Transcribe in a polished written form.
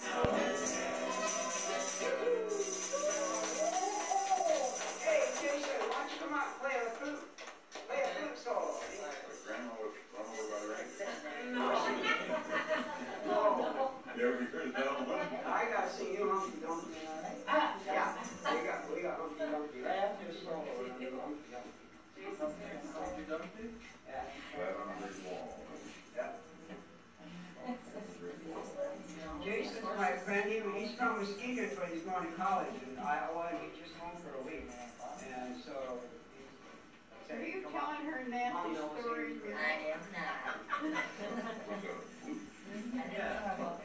Hey, Jason, why don't you come out and play a flute solo? Grandma was run over by the rain. No. Yeah, we could have done one. I gotta see you, Humpty Dumpty. Yeah, we got Humpty Dumpty. That's your solo. Humpty Dumpty? Yeah. Flat on a brick wall. Yeah. Jason's my friend. He's from Muskegon, but he's going to college in Iowa, and he's just home for a week. And so Are you telling her nasty stories? I am not. What's up? yeah.